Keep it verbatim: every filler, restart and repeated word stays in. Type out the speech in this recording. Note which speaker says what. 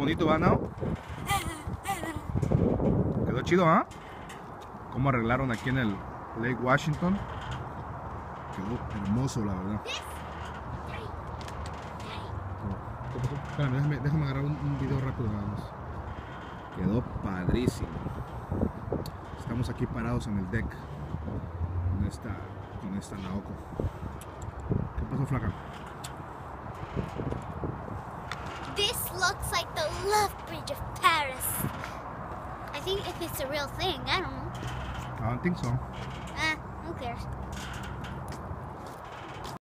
Speaker 1: bonito, ¿va, Nao? Quedó chido, ¿ah? ¿eh? Cómo arreglaron aquí en el Lake Washington. Quedó hermoso, la verdad. Espérame, déjame, déjame agarrar un, un video rápido nada más. Quedó padrísimo. Estamos aquí parados en el deck con esta, con esta Naoko. ¿Qué pasó, flaca?
Speaker 2: This looks like the Love Bridge of Paris. I think if it's a real thing, I don't know.
Speaker 1: I don't think so.
Speaker 2: Ah, who cares?